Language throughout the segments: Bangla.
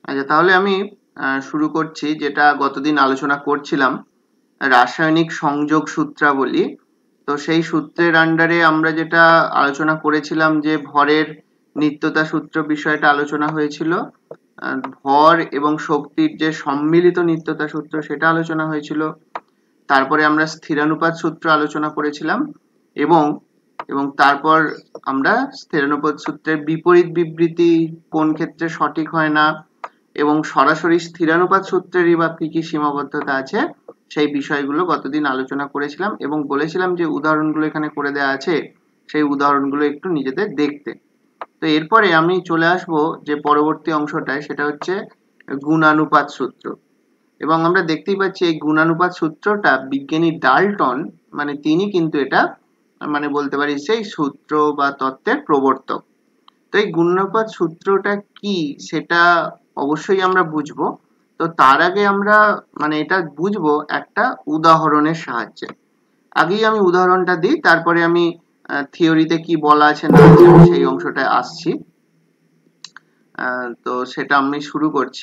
আচ্ছা, তাহলে আমি শুরু করছি যেটা গতদিন আলোচনা করছিলাম, রাসায়নিক সংযোগ সূত্রাবলী। তো সেই সূত্রের আন্ডারে আমরা যেটা আলোচনা করেছিলাম যে ভরের নিত্যতা সূত্র বিষয়টা আলোচনা হয়েছিল, ভর এবং শক্তির যে সম্মিলিত নিত্যতা সূত্র সেটা আলোচনা হয়েছিল। তারপরে আমরা স্থিরানুপাত সূত্র আলোচনা করেছিলাম এবং এবং তারপর আমরা স্থিরানুপাত সূত্রের বিপরীত বিবৃতি কোন ক্ষেত্রে সঠিক হয় না এবং সরাসরি স্থিরানুপাত সূত্রেরই বা কি কি সীমাবদ্ধতা আছে সেই বিষয়গুলো গতদিন আলোচনা করেছিলাম এবং বলেছিলাম যে উদাহরণগুলো এখানে করে দেওয়া আছে, সেই উদাহরণগুলো একটু নিজেদের দেখতে। তো এরপরে আমি চলে আসব যে পরবর্তী অংশটায়, সেটা হচ্ছে গুণানুপাত সূত্র। এবং আমরা দেখতেই পাচ্ছি এই গুণানুপাত সূত্রটা বিজ্ঞানী ডাল্টন, মানে তিনি কিন্তু এটা মানে বলতে পারি সেই সূত্র বা তত্ত্বের প্রবর্তক। তো এই গুণানুপাত সূত্রটা কি সেটা অবশ্যই আমরা বুঝবো। তো তার আগে আমরা মানে এটা বুঝবো একটা উদাহরণের সাহায্যে। আগেই আমি উদাহরণটা দিই, তারপরে আমি থিওরিতে কি বলা আছে না আছে আমি সেই অংশটায় আসছি। তো সেটা আমি শুরু করছি।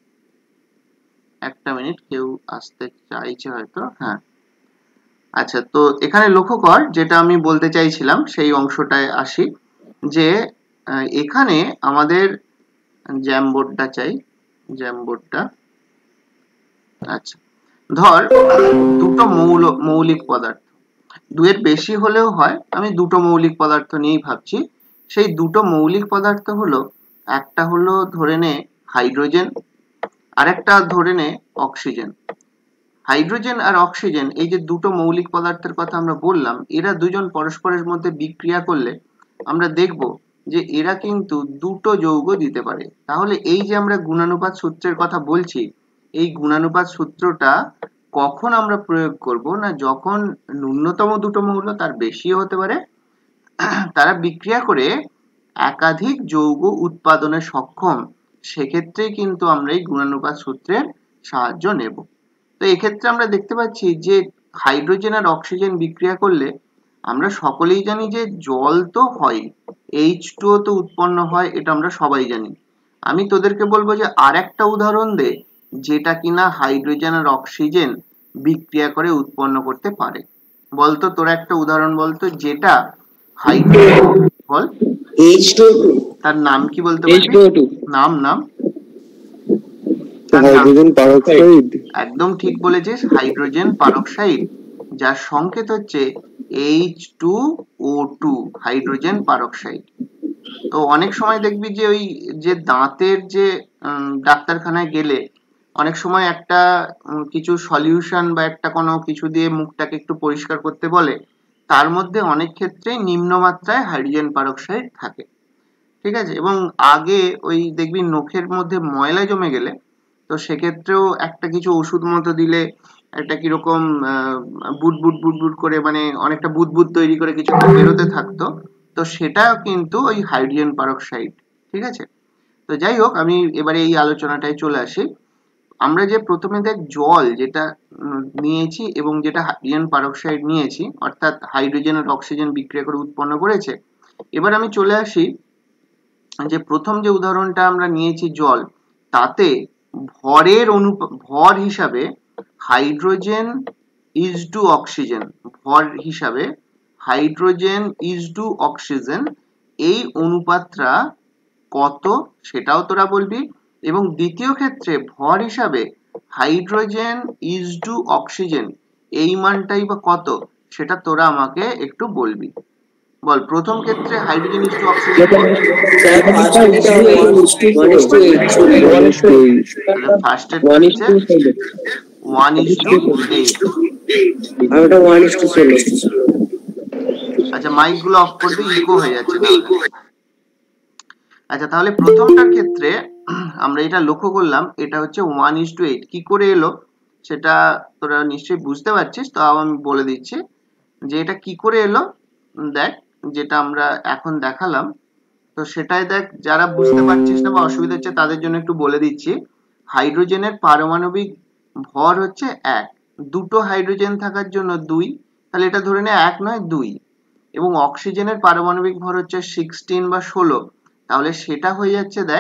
একটা মিনিট, কেউ আসতে চাইছে হয়তো। হ্যাঁ, আচ্ছা, তো এখানে লক্ষ্য কর, যেটা আমি বলতে চাইছিলাম সেই অংশটায় আসি। যে এখানে আমাদের জ্যামবোর্ডটা চাই, জ্যামবোর্ডটা। আচ্ছা, ধর দুটো মৌলিক পদার্থ, দুয়ের বেশি হলেও হয়, আমি দুটো মৌলিক পদার্থ নিয়েই ভাবছি। সেই দুটো মৌলিক পদার্থ হলো, একটা হলো ধরে নে হাইড্রোজেন, আরেকটা ধরে নে অক্সিজেন। হাইড্রোজেন আর অক্সিজেন, এই যে দুটো মৌলিক পদার্থের কথা আমরা বললাম, এরা দুজন পরস্পরের মধ্যে বিক্রিয়া করলে আমরা দেখব যে এরা কিন্তু দুটো যৌগ দিতে পারে। তাহলে এই যে আমরা গুণানুপাত সূত্রের কথা বলছি, এই গুণানুপাত সূত্রটা কখন আমরা প্রয়োগ করব না, যখন ন্যূনতম দুটো মৌল, তার বেশিও হতে পারে, তারা বিক্রিয়া করে একাধিক যৌগ উৎপাদনে সক্ষম, সেক্ষেত্রেই কিন্তু আমরা এই গুণানুপাত সূত্রের সাহায্য নেব। তো এক্ষেত্রে আমরা দেখতে পাচ্ছি যে হাইড্রোজেন আর অক্সিজেন বিক্রিয়া করলে আমরা সকলেই জানি যে জল তো হয়, H2O তো উৎপন্ন হয়, এটা আমরা সবাই জানি। আমি তোদেরকে বলবো যে আর একটা উদাহরণ দে যেটা কিনা হাইড্রোজেন আর অক্সিজেন বিক্রিয়া করে উৎপন্ন করতে পারে। বলতো তোরা একটা উদাহরণ বলতো যেটা হাইড্রোজেন, বল। H2O2, তার নাম কি বলতে পারবি? H2O2 নাম নাম হাইড্রোজেন পারক্সাইড। একদম ঠিক বলেছিস, হাইড্রোজেন পারক্সাইড, যার সংকেত হচ্ছে H2O2, হাইড্রোজেন পারক্সাইড। তো অনেক সময় দেখবি যে ওই যে দাঁতের যে ডাক্তারখানায় গেলে অনেক সময় একটা কিছু সলিউশন বা একটা কোনো কিছু দিয়ে মুখটাকে একটু পরিষ্কার করতে বলে, তার মধ্যে অনেক ক্ষেত্রেই নিম্নমাত্রায় হাইড্রোজেন পারক্সাইড থাকে, ঠিক আছে? এবং আগে ওই দেখবি নখের মধ্যে ময়লা জমে গেলে, তো সেক্ষেত্রেও একটা কিছু ওষুধ মতো দিলে একটা কিরকম বুটবুট বুটবুট করে, মানে অনেকটা বুদবুদ তৈরি করে কিছু বেরোতে থাকতো, তো সেটাও কিন্তু ওই হাইড্রোজেন পারক্সাইড, ঠিক আছে? তো যাই হোক, আমি এবারে এই আলোচনাটায় চলে আসি। আমরা যে প্রথমে দেখ জল যেটা নিয়েছি এবং যেটা হাইড্রোজেন পারক্সাইড নিয়েছি, অর্থাৎ হাইড্রোজেন আর অক্সিজেন বিক্রিয়া করে উৎপন্ন করেছে। এবার আমি চলে আসি যে প্রথম যে উদাহরণটা আমরা নিয়েছি জল, তাতে ভর হিসাবে হাইড্রোজেন ইজ টু অক্সিজেন, ভর হিসাবে হাইড্রোজেন ইজ টু অক্সিজেন, এই অনুপাতটা কত সেটাও তোরা বলবি। এবং দ্বিতীয় ক্ষেত্রে ভর হিসাবে হাইড্রোজেন ইজ টু অক্সিজেন, এই মানটাই বা কত সেটা তোরা আমাকে একটু বলবি। বল, প্রথম ক্ষেত্রে হাইড্রোজেন ইজ টু অক্সিজেন, ফার্স্টের ক্ষেত্রে 1:8। আচ্ছা, মাইক গুলো অফ করবি, ইকো হয়ে যাচ্ছে তাহলে। আচ্ছা, তাহলে প্রথমটার ক্ষেত্রে আমরা এটা লক্ষ্য করলাম, এটা হচ্ছে 1:8। কি করে এলো সেটা তোরা নিশ্চয়ই বুঝতে পারছিস, তো আমি বলে দিচ্ছি যে এটা কি করে এলো। দেখ, যেটা আমরা এখন দেখালাম, তো সেটাই দেখ, যারা বুঝতে পারছিস না বা অসুবিধা হচ্ছে তাদের জন্য একটু বলে দিচ্ছি। হাইড্রোজেনের পারমাণবিক ভর হচ্ছে 1, দুটো হাইড্রোজেন থাকার জন্য 2, তাহলে এটা ধরে নে 1 নয় 2। এবং অক্সিজেনের পারমাণবিক ভর হচ্ছে 16 বা 16, তাহলে সেটা হয়ে যাচ্ছে দেখ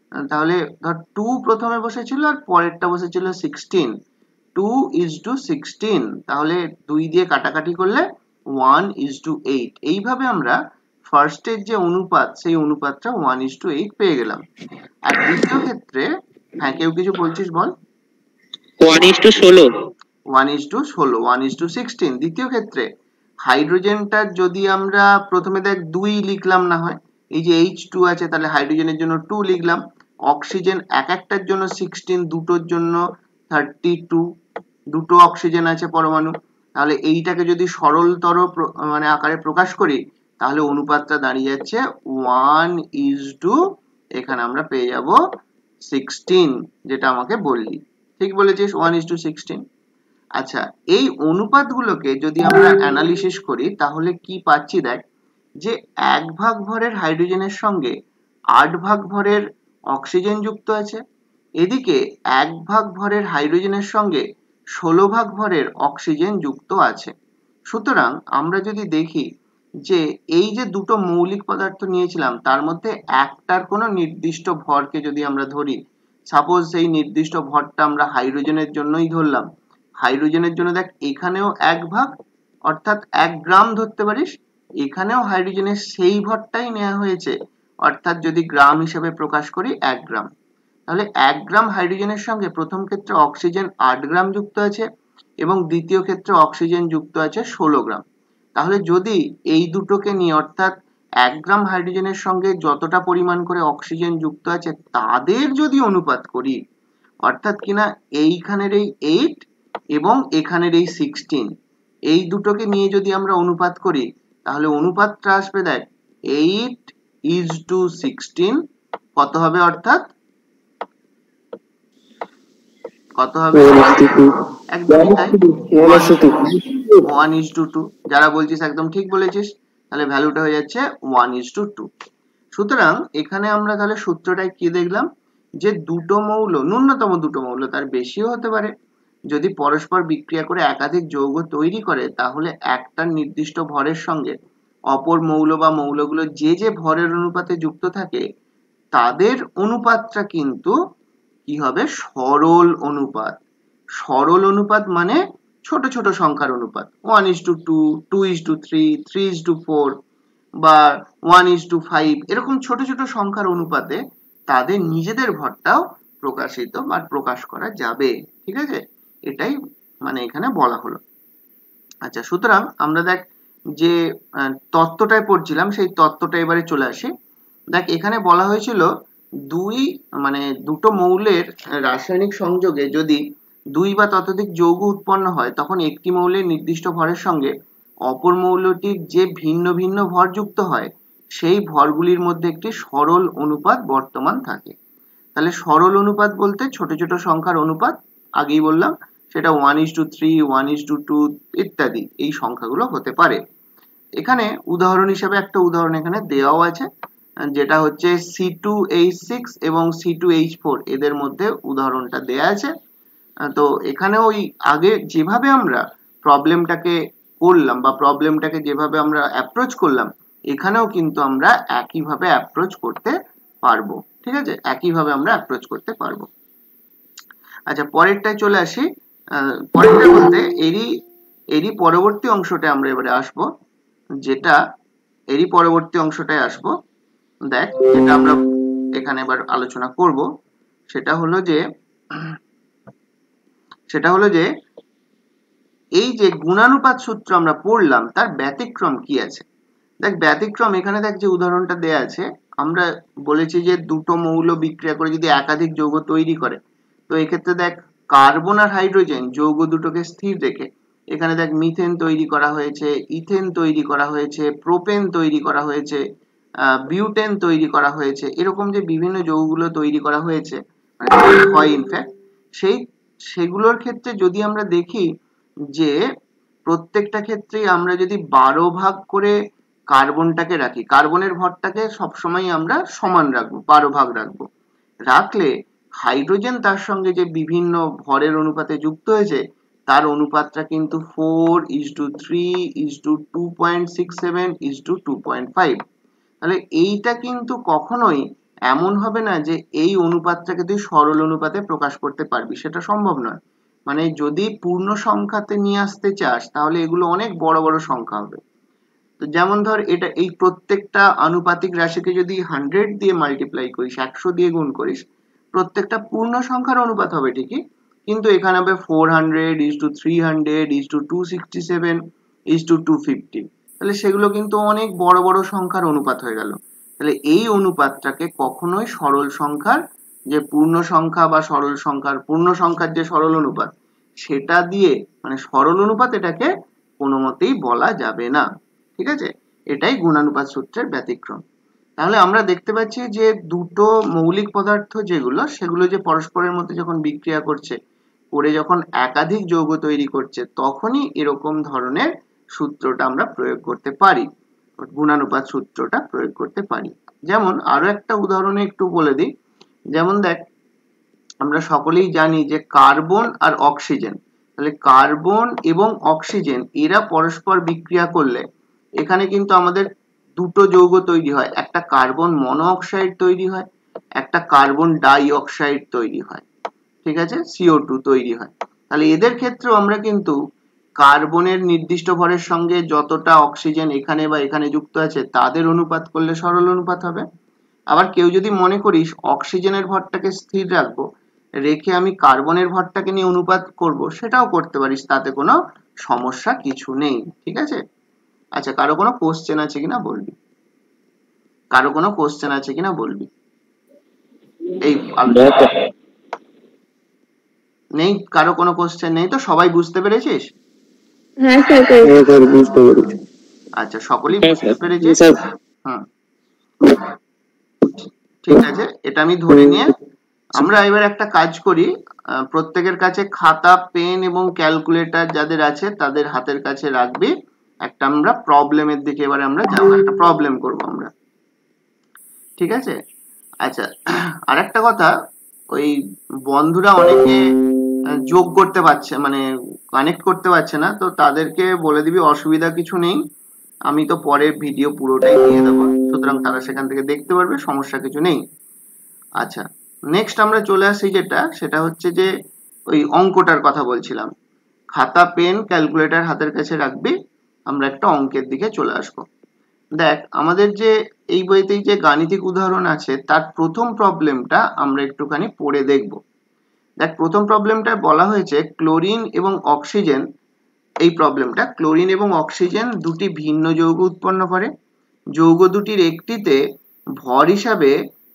তাহলে ধর 2 প্রথমে বসেছিল আর পরেরটা বসেছিল 16, 2:16, তাহলে 2 দিয়ে কাটাকাটি করলে 1:8। এইভাবে আমরা ফার্স্টের যে অনুপাত সেই অনুপাতটা 1:8 পেয়ে গেলাম। আর দ্বিতীয় ক্ষেত্রে, হ্যাঁ কেউ কিছু বলছিস বল। 1:16 1:16, 1:16। দ্বিতীয় ক্ষেত্রে হাইড্রোজেনটার যদি আমরা প্রথমে দেখ 2 লিখলাম না হয়, এই যে H2 আছে তাহলে হাইড্রোজেনের জন্য 2 লিখলাম, অক্সিজেন এক একটার জন্য 16, দুটোর জন্য 32, দুটো অক্সিজেন আছে পরমাণু, তাহলে এইটাকে যদি সরলতর মানে আকারে প্রকাশ করি তাহলে অনুপাতটা দাঁড়িয়ে যাচ্ছে 1:, এখানে আমরা পেয়ে যাব 16, যেটা আমাকে বললি, ঠিক বলেছিস, 1:16। আচ্ছা, এই অনুপাতগুলোকে যদি আমরা অ্যানালিসিস করি তাহলে কি পাচ্ছি দেখ, যে 1 ভাগ ভরের হাইড্রোজেনের সঙ্গে 8 ভাগ ভরের অক্সিজেন যুক্ত আছে, এদিকে 1 ভাগ ভরের হাইড্রোজেনের সঙ্গে 16 ভাগ ভরের অক্সিজেন যুক্ত আছে। সুতরাং আমরা যদি দেখি যে এই যে দুটো মৌলিক পদার্থ নিয়েছিলাম তার মধ্যে একটার কোনো নির্দিষ্ট ভরকে যদি আমরা ধরি, সাপোজ সেই নির্দিষ্ট ভরটা আমরা হাইড্রোজেনের জন্যই ধরলাম, হাইড্রোজেনের জন্য দেখ এখানেও 1 ভাগ অর্থাৎ 1 গ্রাম ধরতে পারিস, এখানেও হাইড্রোজেনের সেই ভরটাই নেওয়া হয়েছে, অর্থাৎ যদি গ্রাম হিসেবে প্রকাশ করি 1 গ্রাম, তাহলে 1 গ্রাম হাইড্রোজেনের সঙ্গে প্রথম ক্ষেত্রে অক্সিজেন 8 গ্রাম যুক্ত আছে এবং দ্বিতীয় ক্ষেত্রে অক্সিজেন যুক্ত আছে 16 গ্রাম। তাহলে যদি এই দুটোকে নিয়ে অর্থাৎ 1 গ্রাম হাইড্রোজেনের সঙ্গে যতটা পরিমাণ করে অক্সিজেন যুক্ত আছে তাদের যদি অনুপাত করি, অর্থাৎ কিনা এইখানের এই 8 এবং এখানের এই 16, এই দুটোকে নিয়ে যদি আমরা অনুপাত করি তাহলে অনুপাতটা আসবে দেখ 8:16, কত হবে, অর্থাৎ কত হবে, একদমই তাই, 1:2। যারা বলছিস একদম ঠিক বলেছিস, তাহলে ভ্যালুটা হয়ে যাচ্ছে 1:2। সুতরাং এখানে আমরা তাহলে সূত্রটায় কি দেখলাম, যে দুটো মৌল, ন্যূনতম দুটো মৌল, তার বেশিও হতে পারে, যদি পরস্পর বিক্রিয়া করে একাধিক যৌগ তৈরি করে তাহলে একটা নির্দিষ্ট ভরের সঙ্গে অপর মৌল বা মৌলগুলো যে যে ভরের অনুপাতে যুক্ত থাকে তাদের অনুপাতটা কিন্তু কি হবে, সরল অনুপাত। সরল অনুপাত মানে ছোট ছোট সংখ্যার অনুপাত, 1:2, 2:3, 3:4 বা 1:5, এরকম ছোট ছোট সংখ্যার অনুপাতে তাদের নিজেদের ভরটাও প্রকাশিত বা প্রকাশ করা যাবে, ঠিক আছে, এটাই মানে এখানে বলা হলো। আচ্ছা, সুতরাং আমরা দেখ যে তত্ত্বটায় পড়ছিলাম সেই তত্ত্বটা এবারে চলে আসি। দেখ এখানে বলা হয়েছিল দুটো মৌলের রাসায়নিক সংযোগে যদি 2 বা ততোধিক যৌগ উৎপন্ন হয় তখন একটি মৌলের নির্দিষ্ট ভরের সঙ্গে অপর মৌলটির যে ভিন্ন ভিন্ন ভর যুক্ত হয় সেই ভরগুলির মধ্যে একটি সরল অনুপাত বর্তমান থাকে। তাহলে সরল অনুপাত বলতে ছোট ছোট সংখ্যার অনুপাত, আগেই বললাম সেটা 1:3, 1:2 ইত্যাদি এই সংখ্যাগুলো হতে পারে। এখানে উদাহরণ হিসেবে একটা উদাহরণ এখানে দেওয়াও আছে, যেটা হচ্ছে C2H6 এবং C2H4, এদের মধ্যে উদাহরণটা দেয়া আছে। তো এখানে ওই আগে যেভাবে আমরা প্রবলেমটাকে করলাম বা প্রবলেমটাকে যেভাবে আমরা অ্যাপ্রোচ করলাম এখানেও কিন্তু আমরা একইভাবে অ্যাপ্রোচ করতে পারবো, ঠিক আছে, একইভাবে আমরা অ্যাপ্রোচ করতে পারবো। আচ্ছা, পরেরটায় চলে আসি। পরেরটা বলতে এরই পরবর্তী অংশটা আমরা এবারে আসবো, যেটা এরই পরবর্তী অংশটায় আসবো। দেখ যেটা আমরা এখানে এবার আলোচনা করব সেটা হলো যে এই যে গুণানুপাত সূত্র আমরা পড়লাম তার ব্যতিক্রম কি আছে। দেখ ব্যতিক্রম এখানে দেখ যে উদাহরণটা দেয়া আছে, আমরা বলেছি যে দুটো মৌল বিক্রিয়া করে যদি একাধিক যৌগ তৈরি করে, তো এক্ষেত্রে দেখ কার্বন আর হাইড্রোজেন যৌগ দুটোকে স্থির রেখে এখানে দেখ মিথেন তৈরি করা হয়েছে, ইথেন তৈরি করা হয়েছে, প্রোপেন তৈরি করা হয়েছে, বিউটেন তৈরি করা হয়েছে, এরকম যে বিভিন্ন যৌগগুলো তৈরি করা হয়েছে হয় ইনফ্যাক্ট, সেগুলোর ক্ষেত্রে যদি আমরা দেখি যে প্রত্যেকটা ক্ষেত্রেই আমরা যদি 12 ভাগ করে কার্বনটাকে রাখি, কার্বনের ভরটাকে সবসময় আমরা সমান রাখবো, 12 ভাগ রাখবো, রাখলে হাইড্রোজেন তার সঙ্গে যে বিভিন্ন ভরের অনুপাতে যুক্ত হয়েছে তার অনুপাতটা কিন্তু 4:3:2.67:2.5। তাহলে এইটা কিন্তু কখনোই এমন হবে না যে এই অনুপাতটাকে তুই সরল অনুপাতে প্রকাশ করতে পারবি, সেটা সম্ভব নয়। মানে যদি পূর্ণ সংখ্যাতে নিয়ে আসতে চাস তাহলে এগুলো অনেক বড় বড় সংখ্যা হবে। তো যেমন ধর এটা এই প্রত্যেকটা আনুপাতিক রাশিকে যদি 100 দিয়ে মাল্টিপ্লাই করিস, 100 দিয়ে গুণ করিস, প্রত্যেকটা পূর্ণ সংখ্যার অনুপাত হবে ঠিকই, কিন্তু এখানে হবে 400:300:267:250, তাহলে সেগুলো কিন্তু অনেক বড় বড় সংখ্যার অনুপাত হয়ে গেল। তাহলে এই অনুপাতটাকে কখনোই সরল সংখ্যার যে পূর্ণ সংখ্যা বা সরল সংখ্যার পূর্ণ সংখ্যার যে সরল অনুপাত সেটা দিয়ে, মানে সরল অনুপাত এটাকে কোনো মতেই বলা যাবে না। ঠিক আছে, এটাই গুণানুপাত সূত্রের ব্যতিক্রম। তাহলে আমরা দেখতে পাচ্ছি যে দুটো মৌলিক পদার্থ যেগুলো, সেগুলো যে পরস্পরের মধ্যে যখন বিক্রিয়া করছে, করে যখন একাধিক যৌগ তৈরি করছে, তখনই এরকম ধরনের সূত্রটা আমরা প্রয়োগ করতে পারি, গুণানুপাত সূত্রটা প্রয়োগ করতে পারি। যেমন আরো একটা উদাহরণে একটু বলে দিই, যেমন দেখ আমরা সকলেই জানি যে কার্বন আর অক্সিজেন, তাহলে কার্বন এবং অক্সিজেন এরা পরস্পর বিক্রিয়া করলে এখানে কিন্তু আমাদের দুটো যৌগ তৈরি হয়, একটা কার্বন মনোঅক্সাইড তৈরি হয়, একটা কার্বন ডাই অক্সাইড তৈরি হয়। ঠিক আছে, CO2 তৈরি হয়। তাহলে এদের ক্ষেত্রেও আমরা কিন্তু কার্বনের নির্দিষ্ট ভরের সঙ্গে যতটা অক্সিজেন এখানে বা এখানে যুক্ত আছে তাদের অনুপাত করলে সরল অনুপাত হবে। আবার কেউ যদি মনে করিস অক্সিজেনের ভরটাকে স্থির রাখবো, রেখে আমি কার্বনের ভরটাকে নিয়ে অনুপাত করব, সেটাও করতে পারিস, তাতে কোনো সমস্যা কিছু নেই। ঠিক আছে, আচ্ছা কারো কোনো কোশ্চেন আছে কিনা বলবি, কারো কোনো কোশ্চেন আছে কিনা বলবি এই আলোচনা। নেই কারো কোনো কোশ্চেন নেই তো? সবাই বুঝতে পেরেছিস? হ্যাঁ স্যার বুঝতে পেরেছি। আচ্ছা সকলেই বুঝতে পেরেছিস? হুম, ঠিক আছে, এটা আমি ধরে নিয়ে আমরা এবার একটা কাজ করি, প্রত্যেকের কাছে খাতা পেন এবং ক্যালকুলেটর যাদের আছে তাদের হাতের কাছে রাখবি। একটা আমরা প্রবলেমের দিকে এবারে আমরা যাবো, একটা প্রবলেম করব আমরা। ঠিক আছে, আচ্ছা আরেকটা কথা, ওই বন্ধুরা অনেকে যোগ করতে পারছে, মানে কানেক্ট করতে পারছে না, তো তাদেরকে বলে দিবি অসুবিধা কিছু নেই, আমি তো পরে ভিডিও পুরোটাই দিয়ে দেবো, সুতরাং তারা সেখান থেকে দেখতে পারবে, সমস্যা কিছু নেই। আচ্ছা নেক্সট আমরা চলে আসি যেটা, সেটা হচ্ছে যে ওই অঙ্কটার কথা বলছিলাম। খাতা পেন ক্যালকুলেটর হাতের কাছে রাখবি, আমরা একটা অঙ্কের দিকে চলে আসবো। দেখ আমাদের যে এই বইতেই যে গাণিতিক উদাহরণ আছে তার প্রথম প্রবলেমটা আমরা একটুখানি পড়ে দেখব। দেখ প্রথম প্রবলেমটা বলা হয়েছে ক্লোরিন এবং অক্সিজেন, এই প্রবলেমটা ক্লোরিন এবং অক্সিজেন দুটি ভিন্ন যৌগ উৎপন্ন করে, যৌগ দুটির একটিতে ভর হিসাবে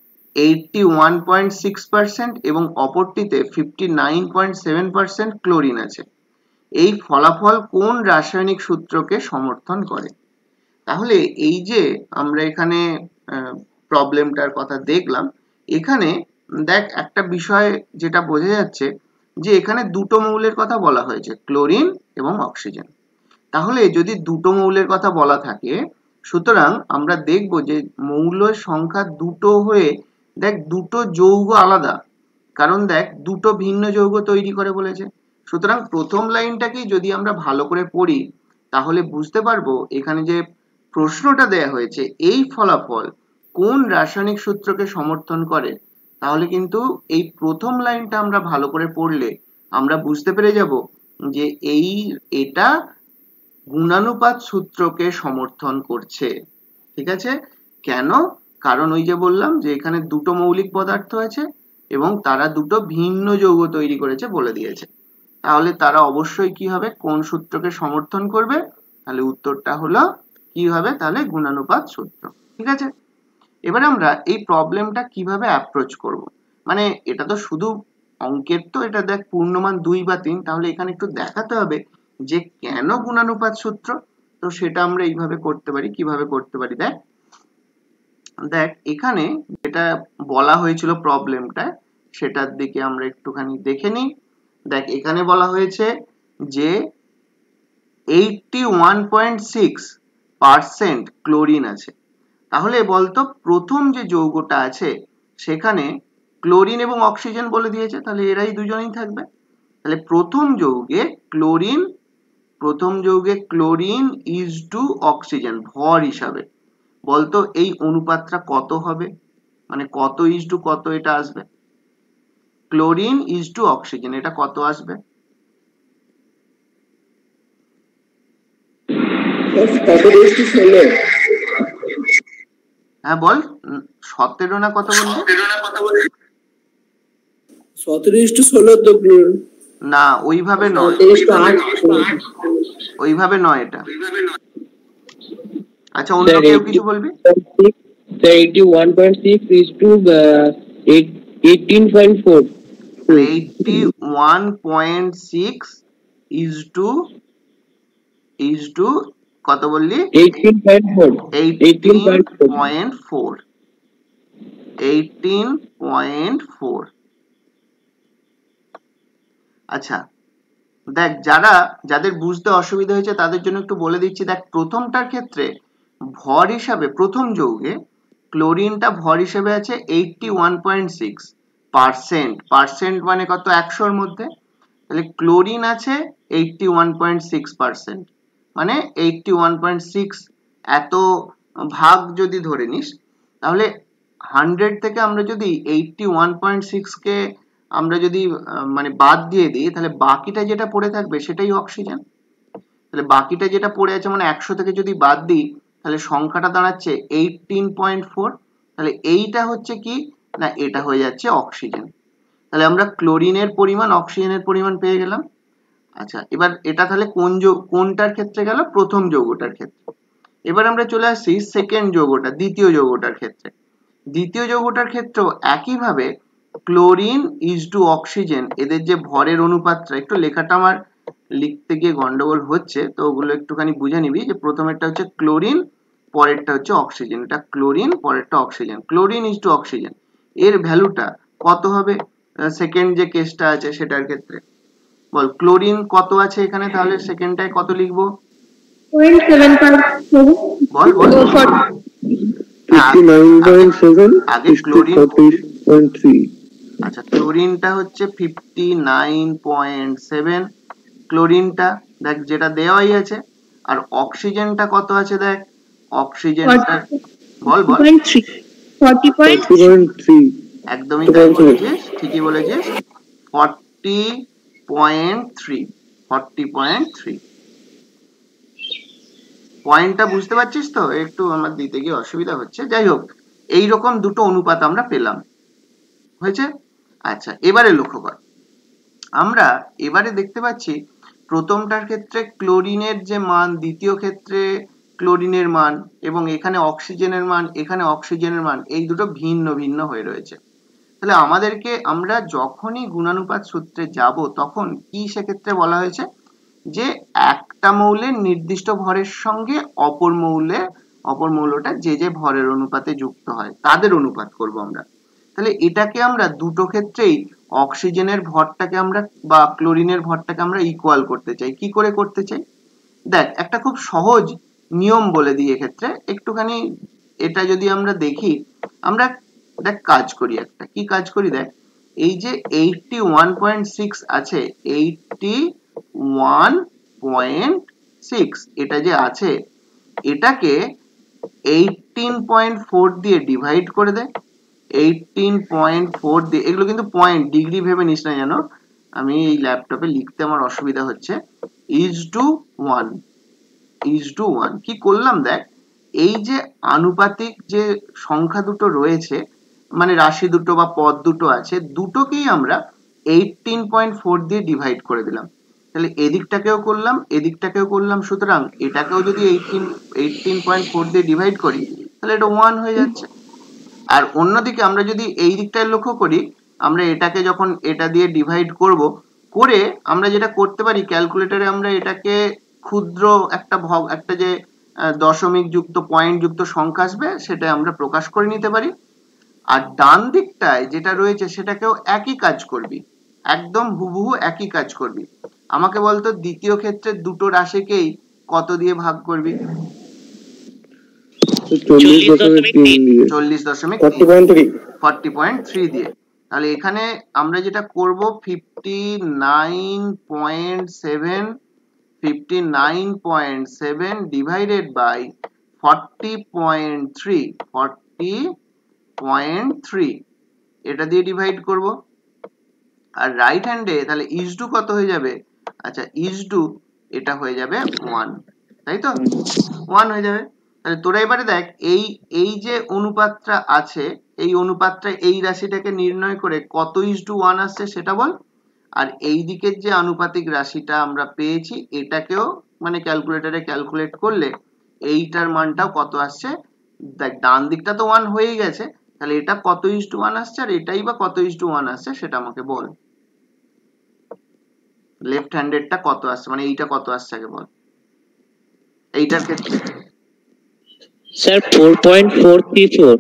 81.6% এবং অপরটিতে 59.7% ক্লোরিন আছে। এই ফলাফল কোন রাসায়নিক সূত্রকে সমর্থন করে? তাহলে এই যে আমরা এখানে প্রবলেমটার কথা দেখলাম, এখানে দেখ একটা বিষয় যেটা বোঝা যাচ্ছে যে এখানে দুটো মৌলের কথা বলা হয়েছে, ক্লোরিন এবং অক্সিজেন। তাহলে যদি দুটো মৌলের কথা বলা থাকে, সুতরাং আমরা দেখব যে মৌলের সংখ্যা দুটো হয়ে দেখ দুটো যৌগ আলাদা, কারণ দেখ দুটো ভিন্ন যৌগ তৈরি করে বলেছে। সুতরাং প্রথম লাইনটাকেই যদি আমরা ভালো করে পড়ি তাহলে বুঝতে পারবো এখানে যে প্রশ্নটা দেয়া হয়েছে এই ফলাফল কোন রাসায়নিক সূত্রকে সমর্থন করে, তাহলে কিন্তু এই প্রথম লাইনটা আমরা ভালো করে পড়লে আমরা বুঝতে পেরে যাব যে এটা গুণানুপাত সূত্রকে সমর্থন করছে। ঠিক আছে, কেন? কারণ ওই যে বললাম যে এখানে দুটো মৌলিক পদার্থ আছে এবং তারা দুটো ভিন্ন যৌগ তৈরি করেছে বলে দিয়েছে, তাহলে তারা অবশ্যই কি হবে, কোন সূত্রকে সমর্থন করবে? তাহলে উত্তরটা হলো কি হবে, তাহলে গুণানুপাত সূত্র। ঠিক আছে, এবারে আমরা এই প্রবলেমটা কিভাবে অ্যাপ্রোচ করব, মানে এটা তো শুধু অঙ্কের, তো এটা দেখ পূর্ণমান 2 বা 3, তাহলে এখানে একটু দেখাতে হবে যে কেন গুণানুপাত সূত্র। তো সেটা আমরা এইভাবে করতে পারি, কিভাবে করতে পারি, দেখ দেখ এখানে যেটা বলা হয়েছিল প্রবলেমটা, সেটার দিকে আমরা একটুখানি দেখে নিই। দেখ এখানে বলা হয়েছে যে 81.6% ক্লোরিন আছে। তাহলে বলতো প্রথম যে যৌগটা আছে সেখানে ক্লোরিন এবং অক্সিজেন বলে দিয়েছে, তাহলে এরাই দুজনেই থাকবে। তাহলে প্রথম যৌগে ক্লোরিন ইজ টু অক্সিজেন ভর হিসাবে, বলতো এই অনুপাতটা কত হবে? মানে কত ইজ টু কত এটা আসবে? ক্লোরিন ইজ টু অক্সিজেন এটা কত আসবে? 17:16 হ্যাঁ বল। 17 না কত বললি? 17:16 তো না ওইভাবে নয়, 17:8 ওইভাবে নয় এটা। আচ্ছা অন্য কেউ কিছু বলবি? 81.6 is to 18.4 81.6 is to কত বললি? 18.4 18.4 18.4। আচ্ছা দেখ, যাদের বুঝতে অসুবিধা হয়েছে তাদের জন্য একটু বলে দিচ্ছি। দেখ প্রথমটার ক্ষেত্রে ভর হিসাবে প্রথম যৌগে ক্লোরিনটা ভর হিসেবে আছে 81.6%। মানে কত? 100-র মধ্যে। তাহলে ক্লোরিন আছে 81.6%, মানে 81.6 এত ভাগ যদি ধরে নিস, তাহলে 100 থেকে আমরা যদি 81.6 কে আমরা যদি মানে বাদ দিয়ে দিই, তাহলে বাকিটা যেটা পড়ে থাকবে সেটাই অক্সিজেন। তাহলে বাকিটা যেটা পড়ে আছে মানে 100 থেকে যদি বাদ দিই, তাহলে সংখ্যাটা দাঁড়াচ্ছে 18.4। তাহলে এইটা হচ্ছে কি না, এটা হয়ে যাচ্ছে অক্সিজেন। তাহলে আমরা ক্লোরিনের পরিমাণ অক্সিজেনের পরিমাণ পেয়ে গেলাম। আচ্ছা এবার এটা তাহলে কোনটার ক্ষেত্রে গেল? প্রথম যৌগটার ক্ষেত্রে। এবার আমরা চলে আসছি সেকেন্ড যৌগটা, দ্বিতীয় যৌগটার ক্ষেত্রে। দ্বিতীয় যৌগটার ক্ষেত্রেও একইভাবে ক্লোরিন ইজ টু অক্সিজেন, এদের যে ভরের অনুপাতটা, একটু লেখাটা আমার লিখতে গিয়ে গন্ডগোল হচ্ছে, তো ওগুলো একটুখানি বুঝে নিবি। যে প্রথমেরটা হচ্ছে ক্লোরিন, পরেরটা হচ্ছে অক্সিজেন। এটা ক্লোরিন, পরেরটা oxygen. Chlorine is to oxygen এর ভ্যালুটা কত হবে সেকেন্ড যে কেসটা আছে সেটার ক্ষেত্রে? বল ক্লোরিন কত আছে এখানে, তাহলে সেকেন্ডটায় কত লিখবো? 0.7 বল বল। 59.7 আগে is to ক্লোরিন। 40.3 আচ্ছা ক্লোরিনটা হচ্ছে 59.7 ক্লোরিনটা, দেখ যেটা দেওয়াই আছে। আর অক্সিজেনটা কত আছে দেখ, অক্সিজেনটা বল বল। 40.3 একদমই তাই বলেছিস, ঠিকই বলেছিস। 40.3 পয়েন্টটা বুঝতে পারছিস তো? একটু আমার দিতে গিয়ে অসুবিধা হচ্ছে। যাই হোক, এইরকম দুটো অনুপাত আমরা পেলাম, হয়েছে। আচ্ছা এবারে লক্ষ্য কর, আমরা এবারে দেখতে পাচ্ছি প্রথমটার ক্ষেত্রে ক্লোরিনের যে মান, দ্বিতীয় ক্ষেত্রে ক্লোরিনের মান, এবং এখানে অক্সিজেনের মান, এখানে অক্সিজেনের মান, এই দুটো ভিন্ন ভিন্ন হয়ে রয়েছে। তাহলে আমাদেরকে, আমরা যখনই গুণানুপাত সূত্রে যাব তখন কি সেক্ষেত্রে বলা হয়েছে যে একটা মৌলের নির্দিষ্ট ভরের সঙ্গে অপর মৌলটা যে যে ভরের অনুপাতে যুক্ত হয় তাদের অনুপাত করব আমরা। তাহলে এটাকে আমরা দুটো ক্ষেত্রেই অক্সিজেনের ভরটাকে আমরা বা ক্লোরিনের ভরটাকে আমরা ইকুয়াল করতে চাই। কি করে করতে চাই? দেখ একটা খুব সহজ নিয়ম বলে দিই এক্ষেত্রে একটুখানি। এটা যদি আমরা দেখি, আমরা দেখ কাজ করি, একটা কি কাজ করি দেখ, এই যে 81.6 আছে, 81.6 এটা যে আছে, এটাকে 18.4 দিয়ে ডিভাইড করে দে। 18.4 দিয়ে, এগুলো কিন্তু পয়েন্ট, ডিগ্রি ভেবে নিস না যেন, আমি এই ল্যাপটপে লিখতে আমার অসুবিধা হচ্ছে। ইজ টু 1, ইজ টু 1 কি করলাম দেখ, এই যে আনুপাতিক যে সংখ্যা দুটো রয়েছে, মানে রাশি দুটো বা পদ দুটো আছে, দুটোকেই আমরা 18.4 দিয়ে ডিভাইড করে দিলাম। তাহলে এদিকটাকেও করলাম, এদিকটাকেও করলাম, সুতরাং এটাকেও যদি 18.4 দিয়ে ডিভাইড করি তাহলে এটা 1 হয়ে যাচ্ছে। আর অন্যদিকে আমরা যদি এই দিকটায় লক্ষ্য করি, আমরা এটাকে যখন এটা দিয়ে ডিভাইড করব, করে আমরা যেটা করতে পারি ক্যালকুলেটরে, আমরা এটাকে ক্ষুদ্র একটা যে দশমিক যুক্ত পয়েন্ট যুক্ত সংখ্যা আসবে সেটা আমরা প্রকাশ করে নিতে পারি। আর ডান দিকটায় যেটা রয়েছে সেটাকেও একই কাজ করবি, একদম হুবহু একই কাজ করবি। আমাকে বলতো দ্বিতীয় ক্ষেত্রে দুটো রাশিকেই কত দিয়ে ভাগ করবি? 40.3 দিয়ে। তাহলে এখানে আমরা যেটা করব 59.7 ডিভাইডেড বাই 40.3 0.3 এটা দিয়ে ডিভাইড করব। আর রাইট হ্যান্ডে তাহলে ইজ টু কত হয়ে যাবে? আচ্ছা ইজ টু এটা হয়ে যাবে 1, তাই তো 1 হয়ে যাবে। তাহলে তোরা এবারে দেখ এই এই যে অনুপাতটা আছে, এই অনুপাতটা এই রাশিটাকে নির্ণয় করে কত ইজ টু 1 আসছে সেটা বল। আর এই দিকের যে আনুপাতিক রাশিটা আমরা পেয়েছি এটাকেও মানে ক্যালকুলেটরে ক্যালকুলেট করলে এইটার মানটাও কত আসছে দেখ। ডান দিকটা তো 1 হয়েই গেছে, তাহলে এটা কত ইজ টু 1 আসছে আর এটাই বা কত ইজ টু 1 আসছে সেটা আমাকে বল। লেফট হ্যান্ডেডটা কত আসছে মানে এইটা কত আসছে আগে বল এইটার ক্ষেত্রে। স্যার 4.434।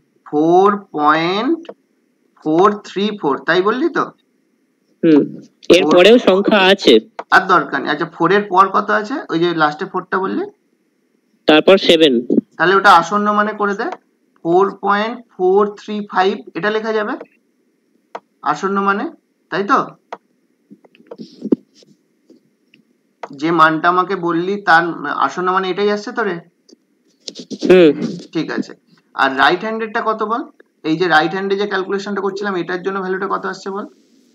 4.434 তাই বললি তো? এর পরেও সংখ্যা আছে। আর দরকার নেই। আচ্ছা 4 এর পর কত আছে? ওই যে লাস্টে 4টা বললি, তারপর 7। তাহলে ওটা আসন্ন মানে করে দে 4.435 এটা লেখা যাবে আসন্ন মানে, তাই তো? যে মানটা আমাকে বললি তার আসন্ন মানে এটাই আসছে তো রে? ঠিক আছে। আর রাইট হ্যান্ডেডটা কত বল? এই যে রাইট হ্যান্ডে যে ক্যালকুলেশনটা করছিলাম এটার জন্য ভ্যালুটা কত আসছে বল?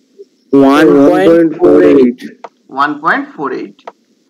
1.48 1.48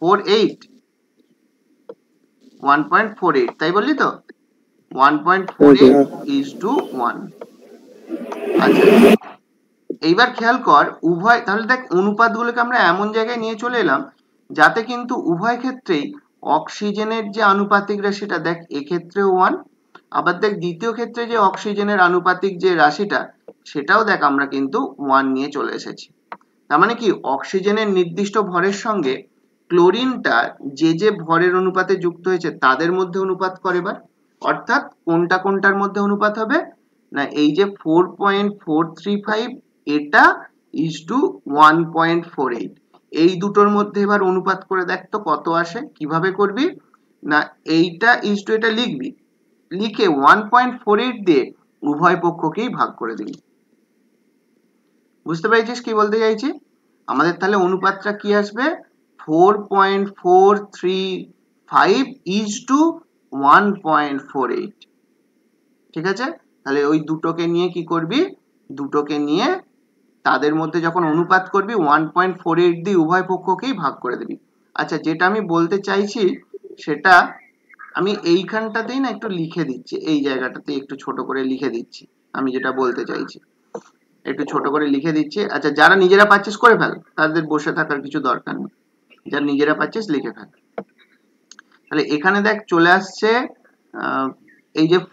1.48 তাই বললি তো? 1.48 is to 1। আচ্ছা এইবার খেয়াল কর উভয়, তাহলে দেখ অনুপাতগুলোকে আমরা এমন জায়গায় নিয়ে চলে এলাম যাতে কিন্তু উভয় ক্ষেত্রেই অক্সিজেনের যে আনুপাতিক রাশিটা দেখ এক্ষেত্রেও 1, আবার দেখ দ্বিতীয় ক্ষেত্রে যে অক্সিজেনের আনুপাতিক যে রাশিটা সেটাও দেখ আমরা কিন্তু 1 নিয়ে চলে এসেছি। তার মানে কি অক্সিজেনের নির্দিষ্ট ভরের সঙ্গে ক্লোরিনটা যে যে ভরের অনুপাতে যুক্ত হয়েছে তাদের মধ্যে অনুপাত করে। এবার অর্থাৎ কোনটা কোনটার মধ্যে অনুপাত হবে না, এই যে 4.435 এটা ইজ টু 1.48 এই দুটোর মধ্যে এবার অনুপাত করে দেখ তো কত আসে। কিভাবে করবি না, এইটা ইজ টু এটা লিখবি, লিখে 1.48 দিয়ে উভয় পক্ষকেই ভাগ করে দিবি। বুঝতে পেরেছিস কি বলতে চাইছি? আমাদের তাহলে অনুপাতটা কি আসবে 4.435 ইজ টু 1.48। ঠিক আছে, তাহলে ওই দুটোকে নিয়ে কি করবি, দুটোকে নিয়ে তাদের মধ্যে যখন অনুপাত করবি 1.48 দিয়ে উভয় পক্ষকেই ভাগ করে দিবি। আচ্ছা যেটা আমি বলতে চাইছি সেটা আমি এইখানটাতেই না একটু লিখে দিচ্ছি, এই জায়গাটাতে একটু ছোট করে লিখে দিচ্ছি আমি যেটা বলতে চাইছি, একটু ছোট করে লিখে দিচ্ছি। আচ্ছা যারা নিজেরা পারচেস করে ফেল, তাদের বসে থাকার কিছু দরকার নেই, যারা নিজেরা পারচেস লিখে ফেল। তাহলে এখানে দেখ চলে আসছে এই যে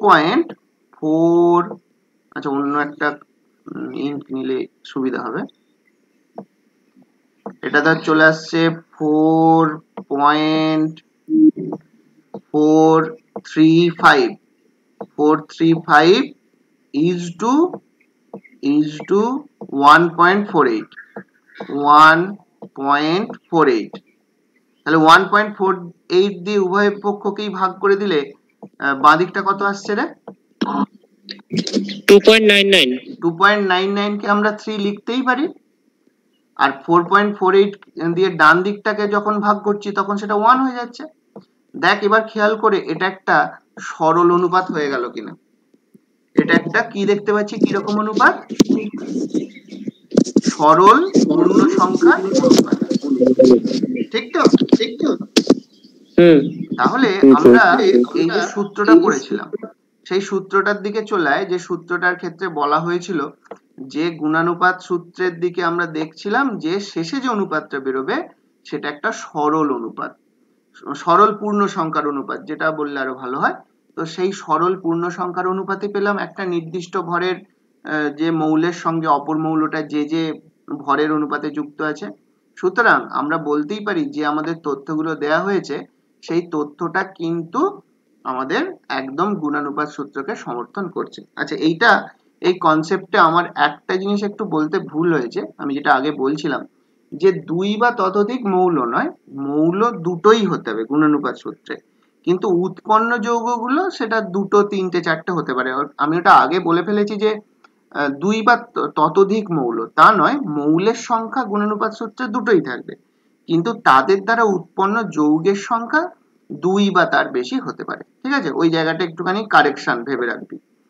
4.4, আচ্ছা অন্য একটা ইঙ্ক নিলে সুবিধা হবে, এটা ধর চলে আসছে 4.435 is to 1.48 তাহলে 1.48 দিয়ে উভয় পক্ষকেই ভাগ করে দিলে বাঁ দিকটা কত আসছে রে? 2.99। 2.99 কে আমরা 3 লিখতেই পারি, আর 4.48 দিয়ে ডান দিকটাকে যখন ভাগ করছি তখন সেটা 1 হয়ে যাচ্ছে। দেখ এবার খেয়াল করে এটা একটা সরল অনুপাত হয়ে গেল কিনা। এটা একটা কি দেখতে পাচ্ছি, কিরকম অনুপাত? সরল পূর্ণ সংখ্যার অনুপাত। ঠিক তো? তাহলে আমরা এই যে সূত্রটা পড়েছিলাম সেই সূত্রটার দিকে চলে আয়, যে সূত্রটার ক্ষেত্রে বলা হয়েছিল যে গুণানুপাত সূত্রের দিকে আমরা দেখছিলাম যে শেষে যে অনুপাতটা বেরোবে সেটা একটা সরল অনুপাত, সরল পূর্ণ সংখ্যার অনুপাত যেটা বললে আরো ভালো হয়। তো সেই সরল পূর্ণ সংখ্যার অনুপাতে পেলাম একটা নির্দিষ্ট ভরের যে মৌলের সঙ্গে অপর মৌলটা যে যে ভরের অনুপাতে যুক্ত আছে। সুতরাং আমরা বলতেই পারি যে আমাদের তথ্যগুলো দেয়া হয়েছে সেই তথ্যটা কিন্তু আমাদের একদম গুণানুপাত সূত্রকে সমর্থন করছে। আচ্ছা এইটা এই কনসেপ্টে আমার একটা জিনিস একটু বলতে ভুল হয়েছে, আমি যেটা আগে বলছিলাম যে দুই বা ততোধিক মৌল নয়, মৌল দুটোই হতে হবে গুণানুপাত সূত্রে, কিন্তু উৎপন্ন যৌগগুলো সেটা দুটো তিনটে চারটে হতে পারে। আমি ওটা আগে বলে ফেলেছি যে দুই বা ততোধিক মৌল তা নয়, মৌলের সংখ্যা গুণানুপাত সূত্রে দুটোই থাকবে, কিন্তু তাদের দ্বারা উৎপন্ন যৌগের সংখ্যা দুই বা তার বেশি হতে পারে। ঠিক আছে, ওই জায়গাটা একটুখানি কারেকশন ভেবে রাখবি।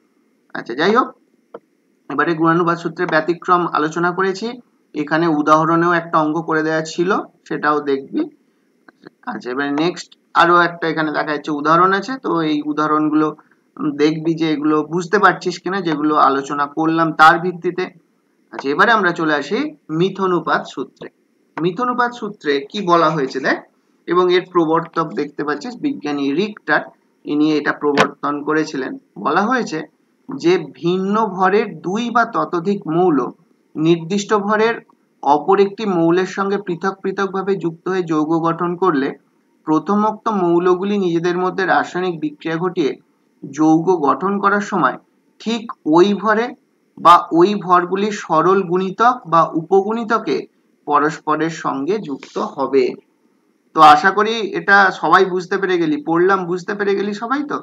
আচ্ছা, যাই হোক, এবারে গুণানুপাত সূত্রের ব্যতিক্রম আলোচনা করেছি। এখানে উদাহরণেও একটা অঙ্ক করে দেওয়া ছিল, সেটাও দেখবি। আচ্ছা, এবারে নেক্সট আরো একটা এখানে দেখা যাচ্ছে উদাহরণ আছে, তো এই উদাহরণগুলো দেখবি যে এগুলো বুঝতে পারছিস কিনা, যেগুলো আলোচনা করলাম তার ভিত্তিতে। আচ্ছা, এবারে আমরা চলে আসি মিথনুপাত সূত্রে। মিথনুপাত সূত্রে কি বলা হয়েছে দেখ, এবং এর প্রবর্তক দেখতে পাচ্ছিস বিজ্ঞানী রিক্টার, ইনি এটা প্রবর্তন করেছিলেন। বলা হয়েছে যে ভিন্ন ভরের দুই বা ততোধিক মৌল নির্দিষ্ট ভরের অপর একটি মৌলের সঙ্গে পৃথক পৃথক ভাবে যুক্ত হয়ে যৌগ গঠন করলে প্রথমোক্ত মৌলগুলি নিজেদের মধ্যে রাসায়নিক বিক্রিয়া ঘটিয়ে যৌগ গঠন করার সময় ঠিক ওই ভরে বা ওই ভরগুলির সরল গুণিতক বা উপগুণিতকে পরস্পরের সঙ্গে যুক্ত হবে। তো আশা করি এটা সবাই বুঝতে পেরে গেলি, পড়লাম বুঝতে পেরে গেলি সবাই? তো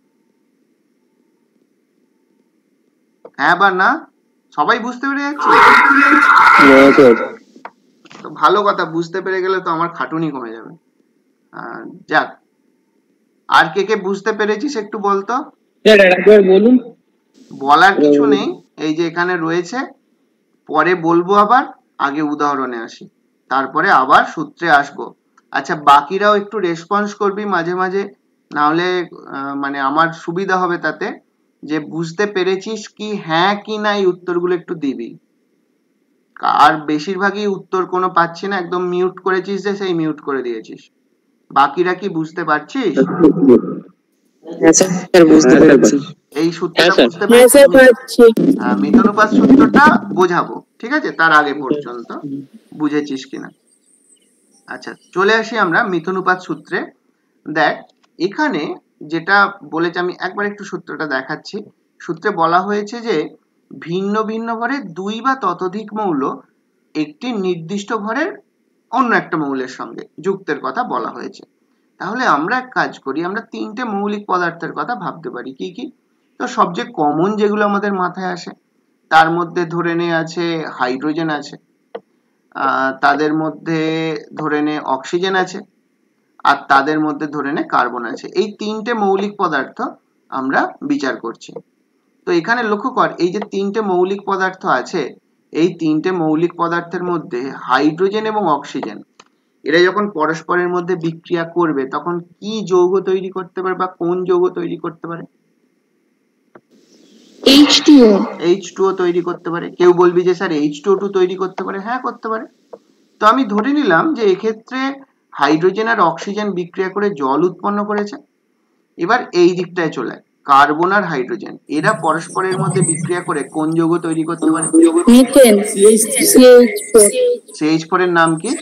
হ্যাঁ বা না, সবাই বুঝতে পেরে যাচ্ছে? তো ভালো কথা, বুঝতে পেরে গেলে তো আমার খাটুনি কমে যাবে। যাক, আর কে কে বুঝতে পেরেছিস একটু বলতো। বলুন। বলার কিছু নেই, এই যে এখানে রয়েছে, পরে বলবো, আবার আগে উদাহরণে আসি, তারপরে আবার সূত্রে আসবো। আচ্ছা, বাকিরাও একটু রেসপন্স করবি মাঝে মাঝে, না হলে মানে আমার সুবিধা হবে তাতে, যে বুঝতে পেরেছিস কি হ্যাঁ কি না এই উত্তরগুলো একটু দিবি। আর বেশিরভাগই উত্তর কোনো পাচ্ছি না, একদম মিউট করেছিস যে সেই মিউট করে দিয়েছিস। বাকিরা কি বুঝতে পারছিস? এই সূত্রটা বুঝতে পেরেছিস? মিথনুপাত সূত্রটা বোঝাবো, ঠিক আছে, তার আগে পর্যন্ত বুঝেছিস কিনা। আচ্ছা, চলে আসি আমরা মিথনুপাত সূত্রে। দেখ, এখানে যেটা বলেছে, আমি একবার একটু সূত্রটা দেখাচ্ছি। সূত্রে বলা হয়েছে যে ভিন্ন ভিন্ন ভরের দুই বা ততোধিক মৌল একটি নির্দিষ্ট ভরের অন্য একটা মৌলের সঙ্গে যুক্তের কথা বলা হয়েছে। তাহলে আমরা এক কাজ করি, আমরা তিনটে মৌলিক পদার্থের কথা ভাবতে পারি। কি কি? তো সবচেয়ে কমন যেগুলো আমাদের মাথায় আসে, তার মধ্যে ধরে নে আছে হাইড্রোজেন আছে, তাদের মধ্যে ধরে নে অক্সিজেন আছে, আর তাদের মধ্যে ধরে নে কার্বন আছে। এই তিনটে মৌলিক পদার্থ আমরা বিচার করছি। তো এখানে লক্ষ্য কর, এই যে তিনটে মৌলিক পদার্থ আছে, এই তিনটে মৌলিক পদার্থের মধ্যে হাইড্রোজেন এবং অক্সিজেন, এরা যখন পরস্পরের মধ্যে বিক্রিয়া করবে তখন কি যৌগ তৈরি করতে পারে, বা কোন যৌগ তৈরি করতে পারে? H2O H2O তৈরি করতে পারে। কেউ বলবি যে স্যার H2O2 তৈরি করতে পারে। হ্যাঁ, করতে পারে। তো আমি ধরে নিলাম যে এক্ষেত্রে হাইড্রোজেন আর অক্সিজেন বিক্রিয়া করে জল উৎপন্ন করেছে। এবার এই দিকটায় চলে, কার্বন আর হাইড্রোজেন এরা পরস্পরের মধ্যে বিক্রিয়া করে কোন যৌগ তৈরি করতে পারে? মিথেন CH4 এর নাম কি?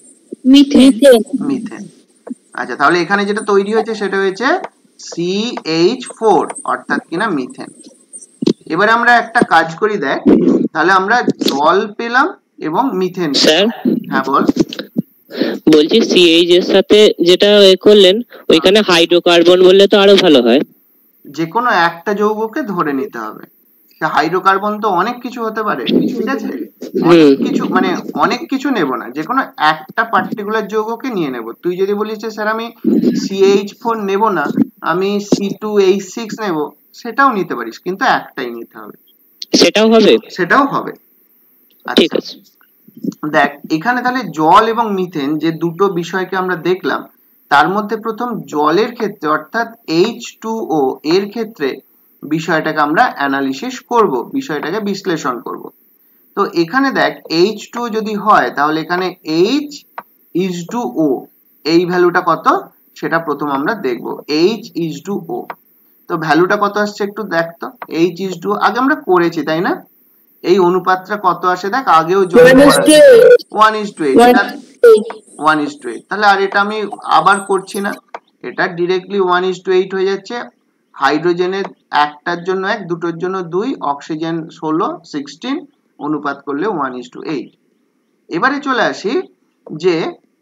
মিথেন। আচ্ছা, তাহলে এখানে যেটা তৈরি হয়েছে সেটা হয়েছে CH4, অর্থাৎ কিনা মিথেন। এবারে আমরা একটা কাজ করি, দেখ, তাহলে আমরা জল পেলাম এবং মিথেন। স্যার, হ্যাঁ বল। বলছি CH এর সাথে যেটা করলেন ওইখানে হাইড্রোকার্বন বললে তো আরো ভালো হয়। যে কোনো একটা যৌগকে ধরে নিতে হবে। হাইড্রোকার্বন তো অনেক কিছু হতে পারে, ঠিক আছে, অনেক কিছু, মানে অনেক কিছু নেব না, যে কোনো একটা পার্টিকুলার যৌগকে নিয়ে নেব। তুই যদি বলিস যে স্যার আমি CH4 নেব না, আমি C2H6 নেব, সেটাও নিতে পারিস, কিন্তু একটাই নিতে হবে। সেটাও হবে? সেটাও হবে। ঠিক আছে। দেখ, এখানে তাহলে জল এবং মিথেন যে দুটো বিষয়কে আমরা দেখলাম, তার মধ্যে প্রথম জলের ক্ষেত্রে অর্থাৎ H2O এর ক্ষেত্রে বিষয়টাকে আমরা অ্যানালিসিস করব, বিষয়টাকে বিশ্লেষণ করব। তো এখানে দেখ, H2O যদি হয় তাহলে এখানে H(O) এই ভ্যালুটা কত সেটা প্রথম আমরা দেখব। H(O) তো ভ্যালুটা কত আসছে একটু দেখ তো। H(O) আগে আমরা করেছি, তাই না? এই অনুপাতটা কত আসে দেখ, আগেও 1:8। তাহলে আর এটা আমি আবার করছি না, এটা ডিরেক্টলি 1:8 হয়ে যাচ্ছে। হাইড্রোজেনের একটার জন্য 1, দুটোর জন্য 2, অক্সিজেন 16 অনুপাত করলে 1:8। এবারে চলে আসি যে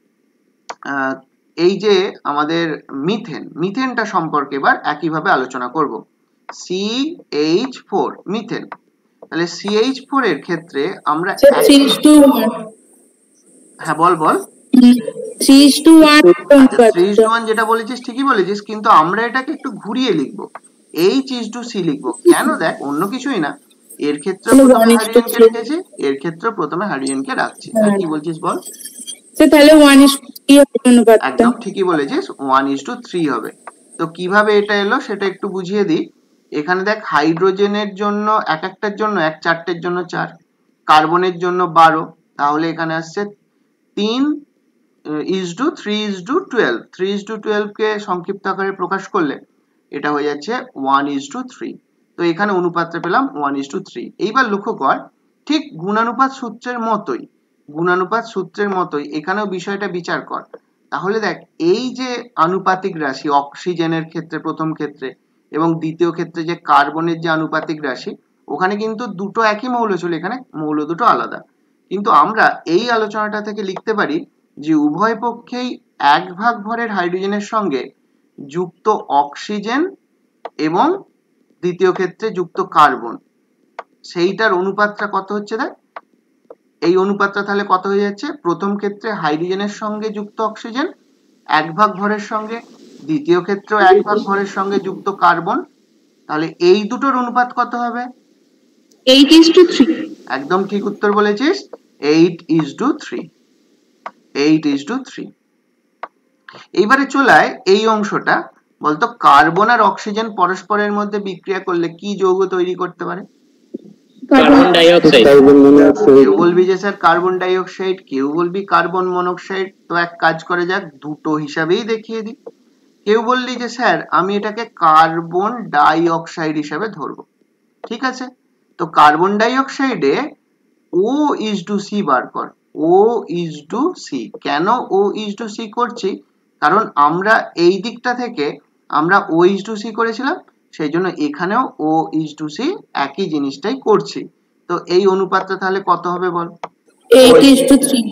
এই যে আমাদের মিথেনটা সম্পর্কে এবার একইভাবে আলোচনা করব। CH4 methane. তাহলে CH4 এর ক্ষেত্রে আমরা হ্যাঁ বল 3:1 যেটা বলেছিস ঠিকই বলেছিস, কিন্তু আমরা এটাকে একটু ঘুরিয়ে লিখবো। H∗C লিখবো কেন? দেখ অন্য কিছুই না, এর ক্ষেত্রে প্রথমে হাইড্রোজেনকে রেখেছি, এর ক্ষেত্রে প্রথমে হাইড্রোজেনকে রাখছি। হ্যাঁ কি বলছিস বল? তাহলে 1:3 হবে অনুপাতটা। একদম ঠিকই বলেছিস, 1:3 হবে। তো কিভাবে এটা এলো সেটা একটু বুঝিয়ে দিই। এখানে দেখ হাইড্রোজেনের জন্য এক একটার জন্য 1, 4টের জন্য 4, কার্বনের জন্য 12, তাহলে এখানে আসছে 3:3:12। 3:12 কে সংক্ষিপ্ত আকারে প্রকাশ করলে এটা হয়ে যাচ্ছে 1:3। তো এখানে অনুপাতটা পেলাম 1:3। এইবার লক্ষ্য কর, ঠিক গুণানুপাত সূত্রের মতোই এখানেও বিষয়টা বিচার কর। তাহলে দেখ এই যে আনুপাতিক রাশি অক্সিজেনের ক্ষেত্রে প্রথম ক্ষেত্রে এবং দ্বিতীয় ক্ষেত্রে যে কার্বনের যে আনুপাতিক রাশি, ওখানে কিন্তু দুটো একই মৌল ছিল, এখানে মৌল দুটো আলাদা। কিন্তু আমরা এই আলোচনাটা থেকে লিখতে পারি যে উভয় পক্ষেই 1 ভাগ ভরের হাইড্রোজেনের সঙ্গে যুক্ত অক্সিজেন এবং দ্বিতীয় ক্ষেত্রে যুক্ত কার্বন, সেইটার অনুপাতটা কত হচ্ছে দেখ। এই অনুপাতটা তাহলে কত হয়ে যাচ্ছে? প্রথম ক্ষেত্রে হাইড্রোজেনের সঙ্গে যুক্ত অক্সিজেন 1 ভাগ ভরের সঙ্গে, দ্বিতীয় ক্ষেত্রেও 1 ভাগ ভরের সঙ্গে যুক্ত কার্বন, তাহলে এই দুটোর অনুপাত কত হবে? 8:3। একদম ঠিক উত্তর বলেছিস, 8:3। 8:3। এইবারে চলে আয় এই অংশটা, বলতো কার্বন আর অক্সিজেন পরস্পরের মধ্যে বিক্রিয়া করলে কি যৌগ তৈরি করতে পারে? Carbon dioxide. কেউ বলবি যে স্যার কার্বন ডাইঅক্সাইড, কেউ বলবি কার্বন মনোক্সাইড। তো এক কাজ করে যাক, দুটো হিসাবেই দেখিয়ে দিই। কেউ বললি যে স্যার আমি এটাকে কার্বন ডাইঅক্সাইড হিসাবে ধরবো, ঠিক আছে। তো কার্বন ডাইঅক্সাইডে O:2C বার কর। O:2C কেন O:2C করছি? কারণ আমরা এই দিকটা থেকে আমরা O:2C করেছিলাম, সেই জন্য এখানেও O:2C একই জিনিসটাই করছি। তো এই অনুপাতটা তাহলে কত হবে বল? 8:3।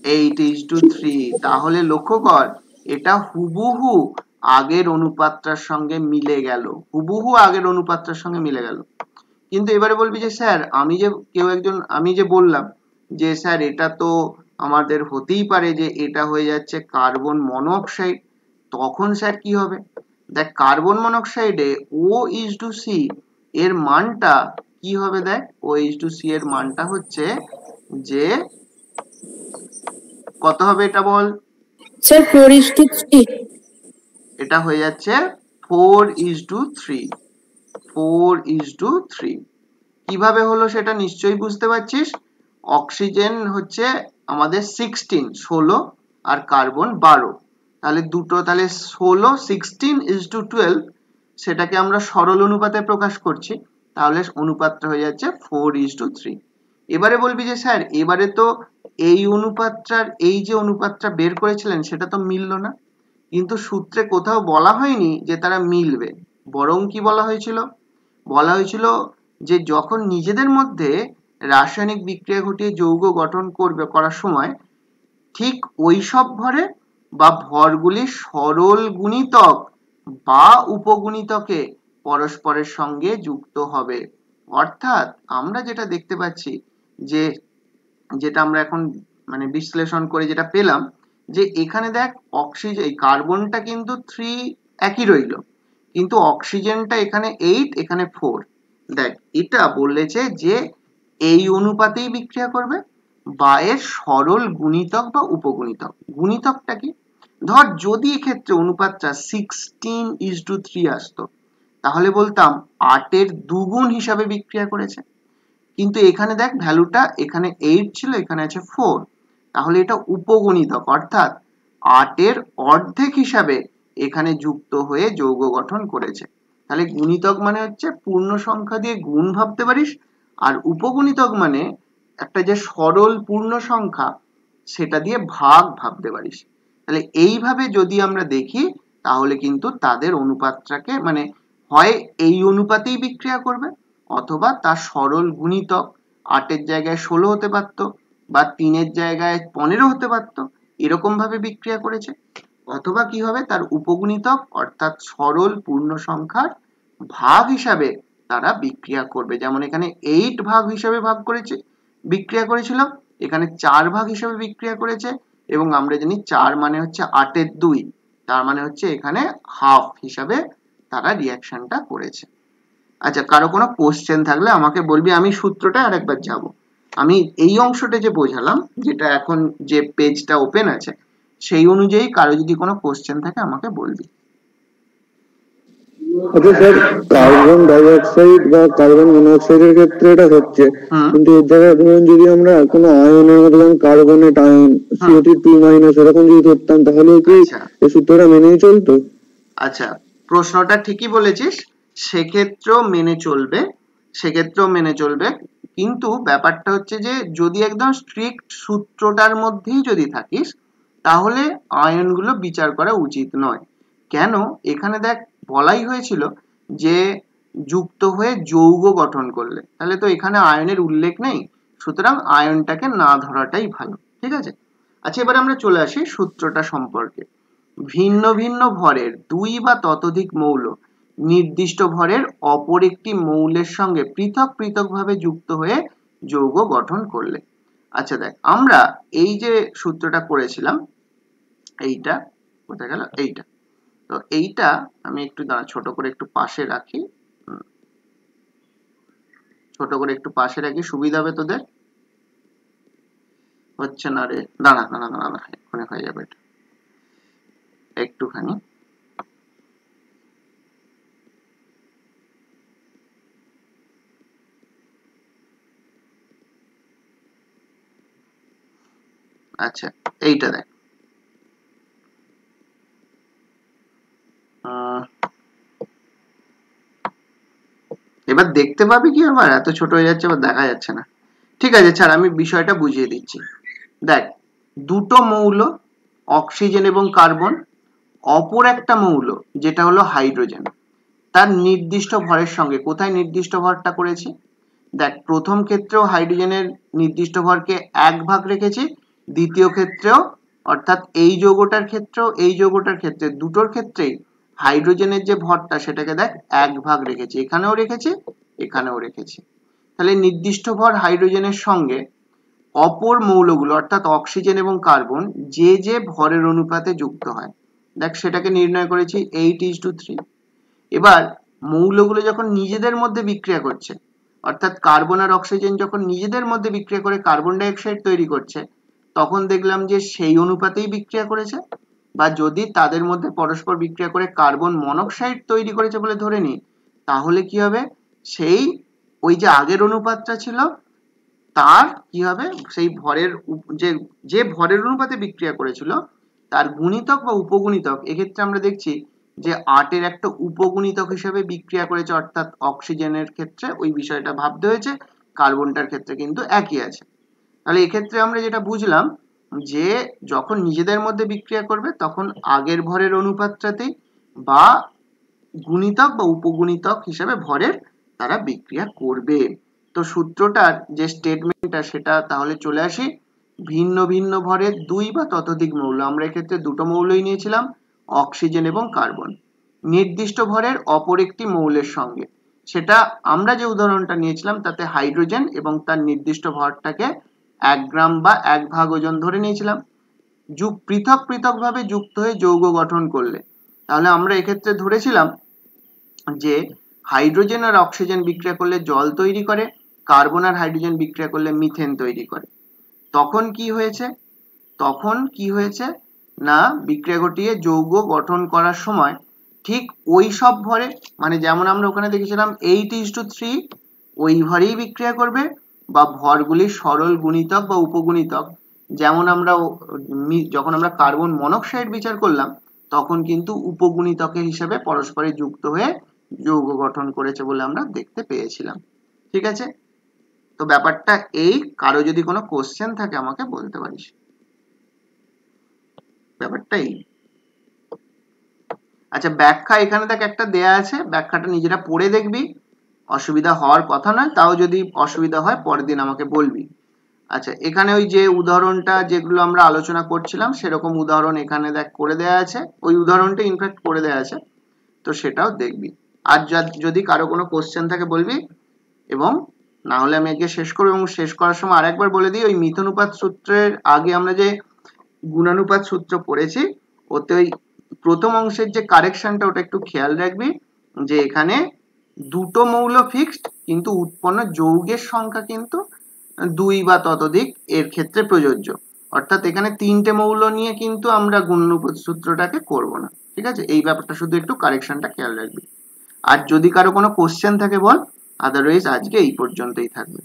8:3। তাহলে লক্ষ্য কর, এটা হুবহু আগের অনুপাতটার সঙ্গে মিলে গেল, হুবহু আগের অনুপাতটার সঙ্গে মিলে গেল। কিন্তু এবারে বলবি যে স্যার আমি যে বললাম যে স্যার এটা তো আমাদের হতেই পারে যে এটা হয়ে যাচ্ছে কার্বন মনোক্সাইড, তখন স্যার কি হবে? দেখ কার্বন মনোক্সাইডে O:2C এর মানটা কি হবে? দেখ O:2C এর মানটা হচ্ছে যে কত হবে এটা বল? স্যার 4:3। এটা হয়ে যাচ্ছে 4:3। 4:3 কিভাবে হলো সেটা নিশ্চয়ই বুঝতে পারছিস। অক্সিজেন হচ্ছে আমাদের 16 আর কার্বন 12, তাহলে দুটো তাহলে 16:16:12, সেটাকে আমরা সরল অনুপাতে প্রকাশ করছি, তাহলে অনুপাতটা হয়ে যাচ্ছে 4:3। এবারে বলবি যে স্যার এবারে তো এই অনুপাতটার এই যে অনুপাতটা বের করেছিলেন সেটা তো মিললো না, কিন্তু সূত্রে কোথাও বলা হয়নি যে তারা মিলবে, বরং কি বলা হয়েছিল? বলা হয়েছিল যে যখন নিজেদের মধ্যে রাসায়নিক বিক্রিয়া ঘটিয়ে যৌগ গঠন করার সময় ঠিক ওই সব ভরে বা ভরগুলি সরল গুণিতক বা উপগুণিতকে পরস্পরের সঙ্গে যুক্ত হবে। অর্থাৎ আমরা যেটা দেখতে পাচ্ছি যে যেটা আমরা এখন মানে বিশ্লেষণ করে যেটা পেলাম যে এখানে দেখ অক্সিজেন এই কার্বনটা কিন্তু 3 একই রইল, কিন্তু অক্সিজেনটা এখানে 8 এখানে 4। দেখ এটা বলেছে যে এই অনুপাতেই বিক্রিয়া করবে বা এর সরল গুণিতক বা উপগুণিতক। গুণিতকটা কি? ধর যদি এক্ষেত্রে অনুপাতটা 16:3 আসতো, তাহলে বলতাম 8 এর দুগুণ হিসাবে বিক্রিয়া করেছে। কিন্তু এখানে দেখ ভ্যালুটা এখানে 8 ছিল, এখানে আছে 4, তাহলে এটা উপগুণিতক, অর্থাৎ 8 এর অর্ধেক হিসাবে এখানে যুক্ত হয়ে যৌগ গঠন করেছে। তাহলে গুণিতক মানে হচ্ছে পূর্ণ সংখ্যা দিয়ে গুণ ভাবতে পারিস, আর উপগুণিতক মানে একটা যে সরল পূর্ণ সংখ্যা সেটা দিয়ে ভাগ ভাবতে পারিস। তাহলে এইভাবে যদি আমরা দেখি তাহলে কিন্তু তাদের অনুপাতটাকে মানে হয় এই অনুপাতেই বিক্রিয়া করবে অথবা তার সরল গুণিতক 8 এর জায়গায় 16 হতে পারতো বা 3 এর জায়গায় 15 হতে পারতো, এরকম ভাবে বিক্রিয়া করেছে। অথবা কি হবে, তার উপগুণিতক অর্থাৎ সরল পূর্ণ সংখ্যার ভাগ হিসাবে তারা বিক্রিয়া করবে। যেমন এখানে 8 ভাগ হিসাবে বিক্রিয়া করেছিল, এখানে 4 ভাগ হিসাবে বিক্রিয়া করেছে, এবং আমরা জানি 4 মানে হচ্ছে 8 এর 2, তার মানে হচ্ছে এখানে হাফ হিসাবে তারা রিঅ্যাকশনটা করেছে। আচ্ছা, কারো কোনো কোশ্চেন থাকলে আমাকে বলবি, আমি সূত্রটা আরেকবার যাব। আমি এই অংশটা যে বোঝালাম, যেটা এখন যে পেজটা ওপেন আছে সেই অনুযায়ী কারো যদি কোনো কোশ্চেন থাকে আমাকে বলবি। আচ্ছা স্যার, কার্বন ডাই অক্সাইড বা কার্বন মনোক্সাইডের ক্ষেত্রে এটা হচ্ছে, কিন্তু এর জায়গায় ধরুন যদি আমরা কোনো আয়নের মতো যেমন কার্বনেট আয়ন, CO2 এরকম যদি ধরতাম, তাহলে কি এই সূত্রটা মেনেই চলতো? আচ্ছা, প্রশ্নটা ঠিকই বলেছিস, সেক্ষেত্রেও মেনে চলবে, সেক্ষেত্রেও মেনে চলবে, কিন্তু ব্যাপারটা হচ্ছে যে যদি একদম স্ট্রিক্ট সূত্রটার মধ্যেই যদি থাকিস তাহলে আয়নগুলো বিচার করা উচিত নয়। কেন? এখানে দেখ বলাই হয়েছিল যে যুক্ত হয়ে যৌগ গঠন করলে, তাহলে তো এখানে আয়নের উল্লেখ নেই, সুতরাং আয়নটাকে না ধরাটাই ভালো। ঠিক আছে? আচ্ছা, এবার আমরা চলে আসি সূত্রটা সম্পর্কে। ভিন্ন ভিন্ন ভরের দুই বা ততোধিক মৌল নির্দিষ্ট ভরের অপর একটি মৌলের সঙ্গে পৃথক পৃথকভাবে যুক্ত হয়ে যৌগ গঠন করলে। আচ্ছা দেখ, আমরা এই যে সূত্রটা করেছিলাম, এইটা কোথায় গেল, এইটা, তো এইটা আমি একটু ছোট করে একটু পাশে রাখি, ছোট করে একটু পাশে রাখি, সুবিধা হবে তোদের। হচ্ছে না রে, দাঁড়া দাঁড়া দাঁড়া দাঁড়া, এক্ষুনি হয়ে যাবে এটা, একটুখানি। আচ্ছা, এইটা দেখ, এবার দেখতে পাবি কি, আবার এত ছোট হয়ে যাচ্ছে, আবার দেখা যাচ্ছে না। ঠিক আছে, ছাড়, আমি বিষয়টা বুঝিয়ে দিচ্ছি। দেখ, দুটো মৌল অক্সিজেন এবং কার্বন, অপর একটা মৌল যেটা হলো হাইড্রোজেন, তার নির্দিষ্ট ভরের সঙ্গে, কোথায় নির্দিষ্ট ভরটা করেছি, দেখ প্রথম ক্ষেত্রেও হাইড্রোজেনের নির্দিষ্ট ভরকে 1 ভাগ রেখেছি, দ্বিতীয় ক্ষেত্রেও, অর্থাৎ এই যৌগটার ক্ষেত্রেও এই যৌগটার ক্ষেত্রে, দুটোর ক্ষেত্রেই হাইড্রোজেনের যে ভরটা সেটাকে দেখ 1 ভাগ রেখেছি, এখানেও রেখেছি এখানেও রেখেছি। তাহলে নির্দিষ্ট ভর হাইড্রোজেনের সঙ্গে অপর মৌলগুলো অর্থাৎ অক্সিজেন এবং কার্বন যে যে ভরের অনুপাতে যুক্ত হয়, দেখ সেটাকে নির্ণয় করেছি 8:3। এবার মৌলগুলো যখন নিজেদের মধ্যে বিক্রিয়া করছে, অর্থাৎ কার্বন আর অক্সিজেন যখন নিজেদের মধ্যে বিক্রিয়া করে কার্বন ডাই অক্সাইড তৈরি করছে, তখন দেখলাম যে সেই অনুপাতেই বিক্রিয়া করেছে। বা যদি তাদের মধ্যে পরস্পর বিক্রিয়া করে কার্বন মনোক্সাইড তৈরি করেছে বলে ধরে নিই, তাহলে কি হবে, সেই ওই যে আগের অনুপাতটা ছিল তার কি হবে, সেই ভরের যে যে ভরের অনুপাতে বিক্রিয়া করেছিল তার গুণিতক বা উপগুণিতক, এক্ষেত্রে আমরা দেখছি যে 8 এর একটা উপগুণিতক হিসেবে বিক্রিয়া করেছে, অর্থাৎ অক্সিজেনের ক্ষেত্রে ওই বিষয়টা ভাবতে হয়েছে, কার্বনটার ক্ষেত্রে কিন্তু একই আছে। তাহলে এক্ষেত্রে আমরা যেটা বুঝলাম যে যখন নিজেদের মধ্যে বিক্রিয়া করবে তখন আগের ভরের অনুপাতটাতেই বা গুণিতক বা উপগুণিতক হিসেবে ভরের তারা বিক্রিয়া করবে। তো সূত্রটার যে স্টেটমেন্টটা সেটা তাহলে চলে আসি, ভিন্ন ভিন্ন ভরের দুই বা ততোধিক মৌল, আমরা এক্ষেত্রে দুটো মৌলই নিয়েছিলাম, অক্সিজেন এবং কার্বন, নির্দিষ্ট ভরের অপর একটি মৌলের সঙ্গে, সেটা আমরা যে উদাহরণটা নিয়েছিলাম তাতে হাইড্রোজেন এবং তার নির্দিষ্ট ভরটাকে 1 গ্রাম বা 1 ভাগ ওজন ধরে নিয়েছিলাম, পৃথক পৃথক ভাবে যুক্ত হয়ে যৌগ গঠন করলে, তাহলে আমরা এক্ষেত্রে ধরেছিলাম যে হাইড্রোজেন আর অক্সিজেন বিক্রিয়া করলে জল তৈরি করে, কার্বন আর হাইড্রোজেন বিক্রিয়া করলে মিথেন তৈরি করে। তখন কি হয়েছে, তখন কি হয়েছে না, বিক্রিয়া ঘটিয়ে যৌগ গঠন করার সময় ঠিক ওই সব ভরে, মানে যেমন আমরা ওখানে দেখেছিলাম 8:3, ওই ভরেই বিক্রিয়া করবে, বা ভরগুলির সরল গুণিতক বা উপগুণিতক, যেমন আমরা যখন আমরা কার্বন মনোক্সাইড বিচার করলাম তখন কিন্তু উপগুণিতকের হিসেবে পরস্পরে যুক্ত হয়ে যৌগ গঠন করেছে বলে আমরা দেখতে পেয়েছিলাম। ঠিক আছে, তো ব্যাপারটা এই, কারো যদি কোনো কোশ্চেন থাকে আমাকে বলতে পারিস, ব্যাপারটা এই। আচ্ছা, ব্যাখ্যা এখানে দেখ একটা দেয়া আছে, ব্যাখ্যাটা নিজেরা পড়ে দেখবি, অসুবিধা হওয়ার কথা নয়, তাও যদি অসুবিধা হয় পরের দিন আমাকে বলবি। আচ্ছা, এখানে ওই যে উদাহরণটা যেগুলো আমরা আলোচনা করছিলাম সেরকম উদাহরণ এখানে দেখ করে দেয়া আছে, ওই উদাহরণটা ইনফ্যাক্ট করে দেয়া আছে, তো সেটাও দেখবি। আর যদি কারো কোনো কোশ্চেন থাকে বলবি, এবং না হলে আমি আজকে শেষ করব। এবং শেষ করার সময় আরেকবার বলে দিই, ওই মিথনুপাত সূত্রের আগে আমরা যে গুণানুপাত সূত্র পড়েছি, ওতে ওই প্রথম অংশের যে কারেকশনটা ওটা একটু খেয়াল রাখবি, যে এখানে দুটো মৌল ফিক্সড, কিন্তু উৎপন্ন যৌগের সংখ্যা কিন্তু 2 বা ততোধিক এর ক্ষেত্রে প্রযোজ্য। অর্থাৎ এখানে 3টে মৌল নিয়ে কিন্তু আমরা গুণনীয়ক সূত্রটাকে করব না, ঠিক আছে? এই ব্যাপারটা শুধু একটু কারেকশনটা খেয়াল রাখবি। আর যদি কারো কোনো কোশ্চেন থাকে বল, আদারওয়াইজ আজকে এই পর্যন্তই থাকবে।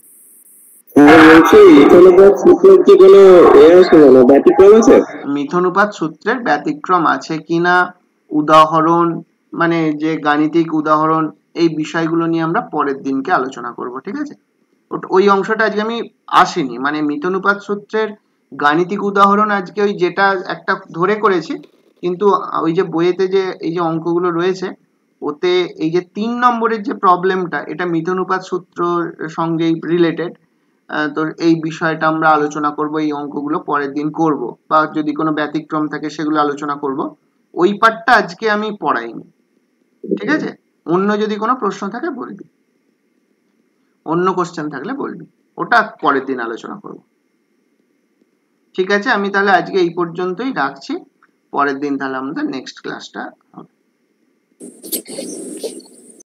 মিথনুপাত সূত্রের ব্যতিক্রম আছে কিনা, উদাহরণ মানে যে গাণিতিক উদাহরণ, এই বিষয়গুলো নিয়ে আমরা পরের দিনকে আলোচনা করব, ঠিক আছে? ওই অংশটা আজকে আমি আসিনি, মানে মিথনুপাত সূত্রের গাণিতিক উদাহরণ আজকে ওই যেটা একটা ধরে করেছি, কিন্তু ওই যে বইয়েতে যে এই যে অঙ্কগুলো রয়েছে ওতে এই যে 3 নম্বরের যে প্রবলেমটা, এটা মিথনুপাত সূত্রের সঙ্গে রিলেটেড। তো এই বিষয়টা আমরা আলোচনা করব, এই অঙ্কগুলো পরের দিন করব, বা যদি কোনো ব্যতিক্রম থাকে সেগুলো আলোচনা করব। ওই পার্টটা আজকে আমি পড়াইনি, ঠিক আছে? অন্য যদি কোনো প্রশ্ন থাকে বলবি, অন্য কোশ্চেন থাকলে বলবি, ওটা পরের দিন আলোচনা করব, ঠিক আছে? আমি তাহলে আজকে এই পর্যন্তই রাখছি, পরের দিন তাহলে আমাদের নেক্সট ক্লাসটা হবে।